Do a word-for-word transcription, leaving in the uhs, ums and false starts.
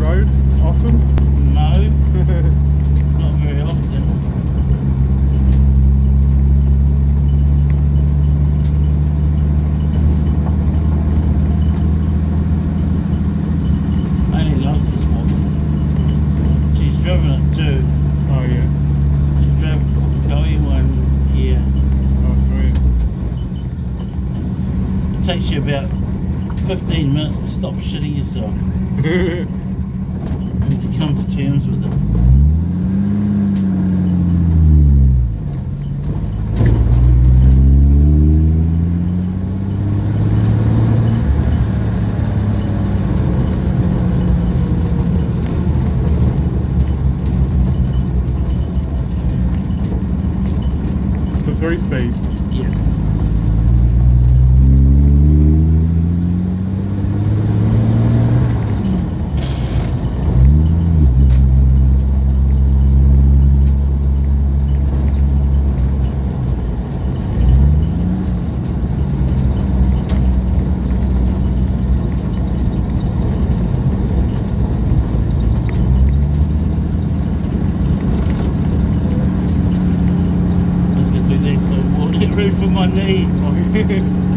road often? No, not very often. Only loves this one. She's driven it too. Oh yeah. She drove Chloe one year. Oh sweet. It takes you about fifteen minutes to stop shitting yourself and to come to terms with it. It's a three speed. Yeah. Room for my knee.